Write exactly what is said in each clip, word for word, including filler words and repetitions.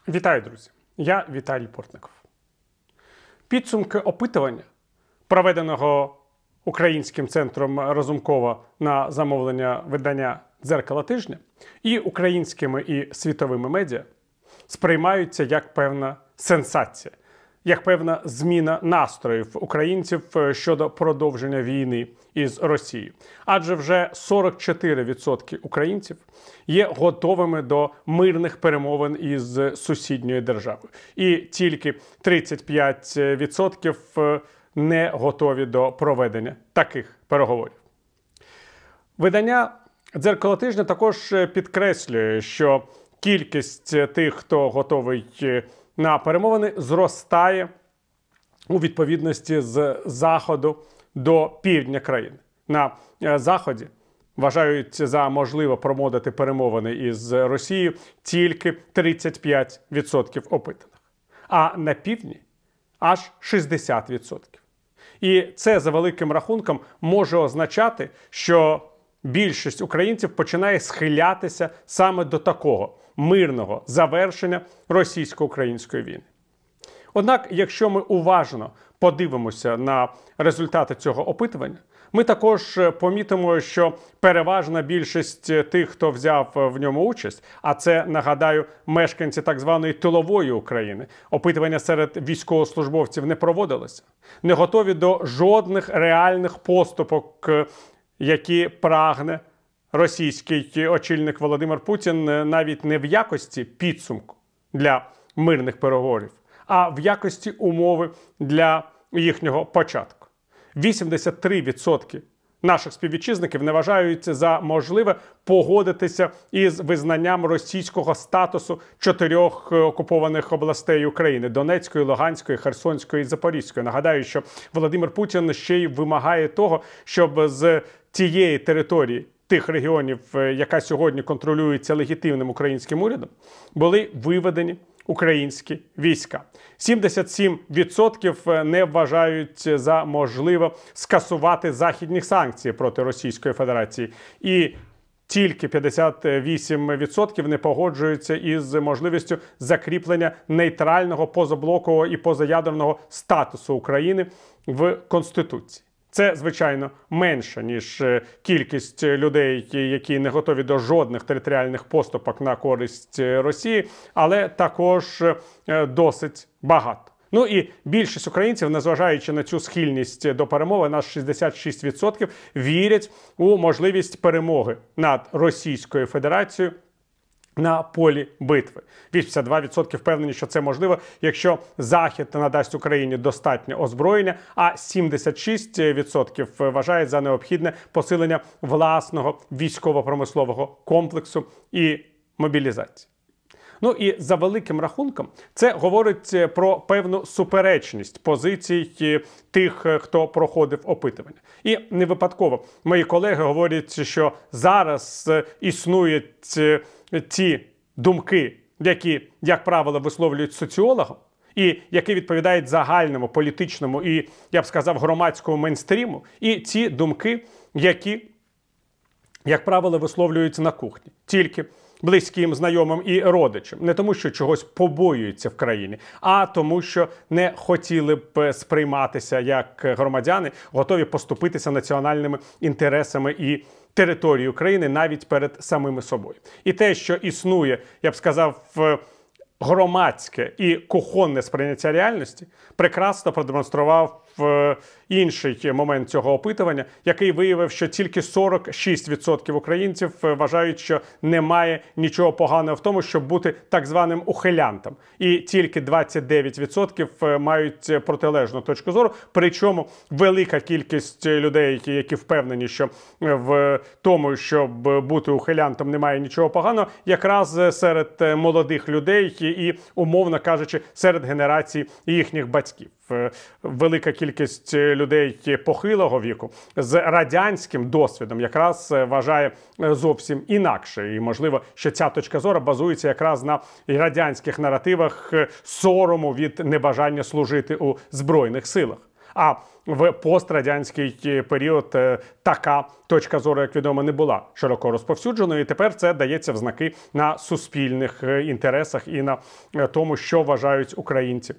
Вітаю, друзі! Я Віталій Портников. Підсумки опитування, проведеного Українським центром Разумкова на замовлення видання «Дзеркало тижня» і українськими і світовими медіа, сприймаються як певна сенсація, як певна зміна настроїв українців щодо продовження війни із Росією. Адже вже сорок чотири відсотки українців є готовими до мирних перемовин із сусідньою державою. І тільки тридцять п'ять відсотків не готові до проведення таких переговорів. Видання «Дзеркало тижня» також підкреслює, що кількість тих, хто готовий на перемовини, зростає у відповідності з заходу до півдня країни. На заході вважають за можливо проводити перемовини із Росією тільки тридцять п'ять відсотків опитаних, а на півдні аж шістдесят відсотків. І це за великим рахунком може означати, що більшість українців починає схилятися саме до такого мирного завершення російсько-української війни. Однак, якщо ми уважно подивимося на результати цього опитування, ми також помітимо, що переважна більшість тих, хто взяв в ньому участь, а це, нагадаю, мешканці так званої тилової України, опитування серед військовослужбовців не проводилося, не готові до жодних реальних поступок, які прагне російський очільник Володимир Путін навіть не в якості підсумку для мирних переговорів, а в якості умови для їхнього початку. вісімдесят три відсотки наших співвітчизників не вважають за можливе погодитися із визнанням російського статусу чотирьох окупованих областей України – Донецької, Луганської, Херсонської і Запорізької. Нагадаю, що Володимир Путін ще й вимагає того, щоб з тієї території, тих регіонів, яка сьогодні контролюється легітимним українським урядом, були виведені українські війська. сімдесят сім відсотків не вважають за можливе скасувати західні санкції проти Російської Федерації. І тільки п'ятдесят вісім відсотків не погоджуються із можливістю закріплення нейтрального, позаблокового і позаядерного статусу України в Конституції. Це, звичайно, менше, ніж кількість людей, які не готові до жодних територіальних поступок на користь Росії, але також досить багато. Ну і більшість українців, незважаючи на цю схильність до перемови, аж шістдесят шість відсотків вірять у можливість перемоги над Російською Федерацією на полі битви. вісімдесят два відсотки впевнені, що це можливо, якщо Захід надасть Україні достатньо озброєння, а сімдесят шість відсотків вважають за необхідне посилення власного військово-промислового комплексу і мобілізації. Ну і за великим рахунком це говорить про певну суперечність позицій тих, хто проходив опитування. І не випадково мої колеги говорять, що зараз існують ті думки, які, як правило, висловлюють соціологам, і які відповідають загальному політичному і, я б сказав, громадському мейнстріму, і ті думки, які, як правило, висловлюються на кухні. Тільки близьким, знайомим і родичам. Не тому, що чогось побоюються в країні, а тому, що не хотіли б сприйматися як громадяни, готові поступитися національними інтересами і територією України навіть перед самими собою. І те, що існує, я б сказав, громадське і кухонне сприйняття реальності, прекрасно продемонстрував в інший момент цього опитування, який виявив, що тільки сорок шість відсотків українців вважають, що немає нічого поганого в тому, щоб бути так званим ухилянтом. І тільки двадцять дев'ять відсотків мають протилежну точку зору. Причому велика кількість людей, які впевнені, що в тому, щоб бути ухилянтом, немає нічого поганого, якраз серед молодих людей і, умовно кажучи, серед генерацій їхніх батьків. Велика кількість людей похилого віку з радянським досвідом якраз вважає зовсім інакше. І можливо, що ця точка зору базується якраз на радянських наративах сорому від небажання служити у Збройних силах. А в пострадянський період така точка зору, як відомо, не була широко розповсюдженою. І тепер це дається в знаки на суспільних інтересах і на тому, що вважають українці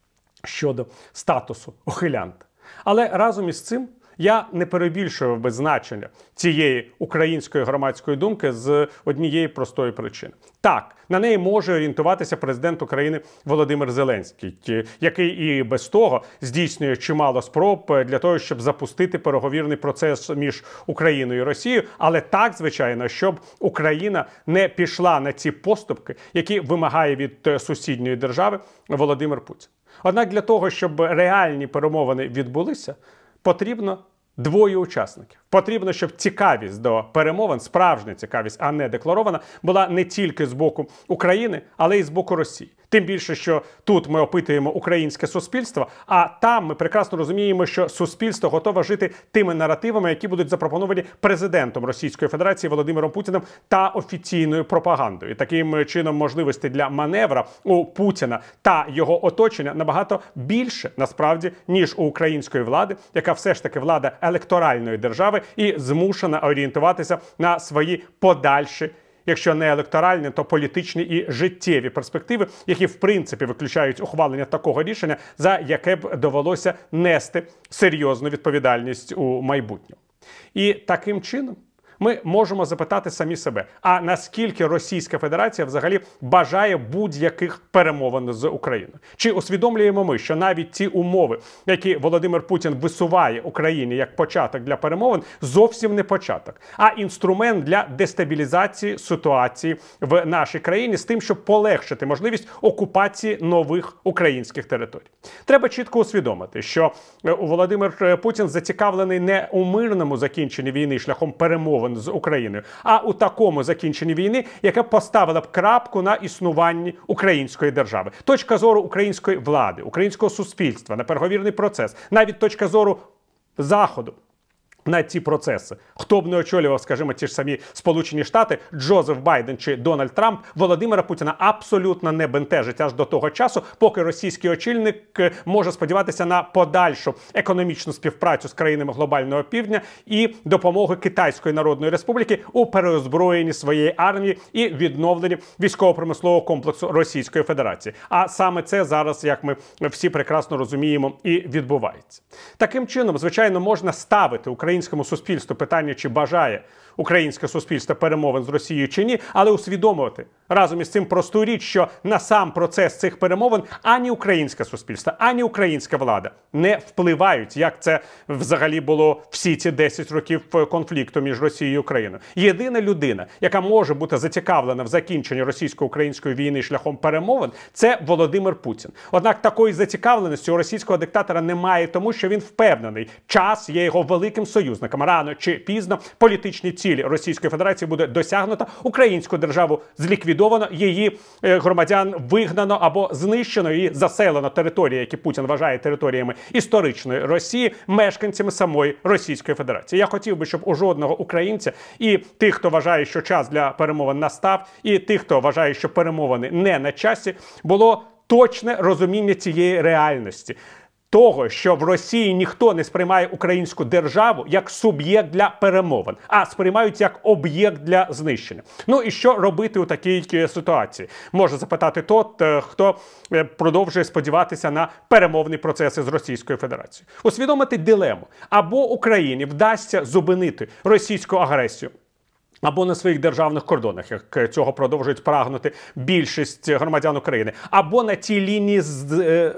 щодо статусу ухилянта. Але разом із цим я не перебільшував би значення цієї української громадської думки з однієї простої причини. Так, на неї може орієнтуватися президент України Володимир Зеленський, який і без того здійснює чимало спроб для того, щоб запустити переговірний процес між Україною і Росією, але так, звичайно, щоб Україна не пішла на ці поступки, які вимагає від сусідньої держави Володимир Путін. Однак для того, щоб реальні перемовини відбулися, потрібно двоє учасників. Потрібно, щоб цікавість до перемовин, справжня цікавість, а не декларована, була не тільки з боку України, але й з боку Росії. Тим більше, що тут ми опитуємо українське суспільство, а там ми прекрасно розуміємо, що суспільство готове жити тими наративами, які будуть запропоновані президентом Російської Федерації Володимиром Путіним та офіційною пропагандою. І таким чином можливості для маневра у Путіна та його оточення набагато більше, насправді, ніж у української влади, яка все ж таки влада електоральної держави і змушена орієнтуватися на свої подальші, якщо не електоральні, то політичні і життєві перспективи, які в принципі виключають ухвалення такого рішення, за яке б довелося нести серйозну відповідальність у майбутньому. І таким чином ми можемо запитати самі себе, а наскільки Російська Федерація взагалі бажає будь-яких перемовин з Україною? Чи усвідомлюємо ми, що навіть ті умови, які Володимир Путін висуває Україні як початок для перемовин, зовсім не початок, а інструмент для дестабілізації ситуації в нашій країні з тим, щоб полегшити можливість окупації нових українських територій? Треба чітко усвідомити, що Володимир Путін зацікавлений не у мирному закінченні війни шляхом перемовин з Україною, а у такому закінченні війни, яке поставило б крапку на існуванні української держави. Точка зору української влади, українського суспільства на переговірний процес, навіть точка зору Заходу на ці процеси. Хто б не очолював, скажімо, ті ж самі Сполучені Штати, Джозеф Байден чи Дональд Трамп, Володимира Путіна абсолютно не бентежить аж до того часу, поки російський очільник може сподіватися на подальшу економічну співпрацю з країнами глобального півдня і допомоги Китайської Народної Республіки у переозброєнні своєї армії і відновленні військово-промислового комплексу Російської Федерації. А саме це зараз, як ми всі прекрасно розуміємо, і відбувається. Таким чином, звичайно, можна ставити українському суспільству питання, чи бажає українське суспільство перемовин з Росією чи ні, але усвідомувати разом із цим просту річ, що на сам процес цих перемовин ані українське суспільство, ані українська влада не впливають, як це взагалі було всі ці десять років конфлікту між Росією і Україною. Єдина людина, яка може бути зацікавлена в закінченні російсько-української війни шляхом перемовин, це Володимир Путін. Однак такої зацікавленості у російського диктатора немає, тому що він впевнений, час є його великим союзником. Рано чи пізно політичні цілі Російської Федерації буде досягнуто, українську державу зліквідовано, її громадян вигнано або знищено і заселено території, які Путін вважає територіями історичної Росії, мешканцями самої Російської Федерації. Я хотів би, щоб у жодного українця, і тих, хто вважає, що час для перемовин настав, і тих, хто вважає, що перемовини не на часі, було точне розуміння цієї реальності. Того, що в Росії ніхто не сприймає українську державу як суб'єкт для перемовин, а сприймають як об'єкт для знищення. Ну і що робити у такій ситуації? Може запитати тот, хто продовжує сподіватися на перемовні процеси з Російською Федерацією. Усвідомити дилему. Або Україні вдасться зупинити російську агресію, або на своїх державних кордонах, як цього продовжують прагнути більшість громадян України, або на тій лінії з е,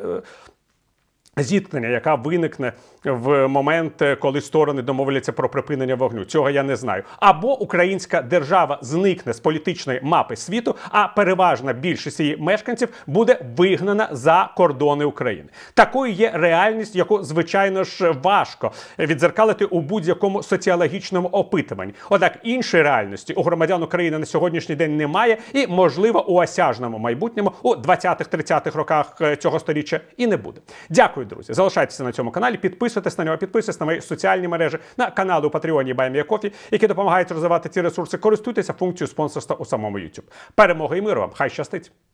зіткнення, яка виникне в момент, коли сторони домовляться про припинення вогню. Цього я не знаю. Або українська держава зникне з політичної мапи світу, а переважна більшість її мешканців буде вигнана за кордони України. Такою є реальність, яку, звичайно ж, важко відзеркалити у будь-якому соціологічному опитуванні. Однак іншої реальності у громадян України на сьогоднішній день немає і, можливо, у осяжному майбутньому, у двадцятих-тридцятих роках цього сторіччя і не буде. Дякую, друзі. Залишайтеся на цьому каналі, підписуйтесь на нього, підписуйтесь на мої соціальні мережі, на канали у Патреоні і Buy Me a Coffee, які допомагають розвивати ці ресурси. Користуйтеся функцією спонсорства у самому YouTube. Перемоги і миру вам! Хай щастить!